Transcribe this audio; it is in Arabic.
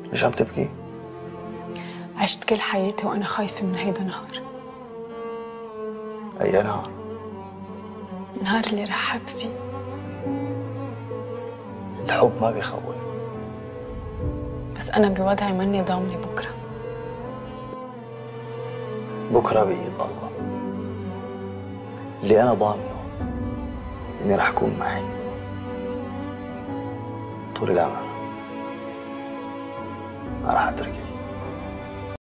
ليش عم تبكي؟ عشت كل حياتي وأنا خايفة من هيدا النهار. أي نهار؟ النهار اللي رح حب فيه. الحب ما بيخوف، بس أنا بوضعي ماني ضامنة بكرة. بكرة بإيد الله. اللي أنا ضامنه إني رح أكون معي طول الأمل، ما رح أتركك.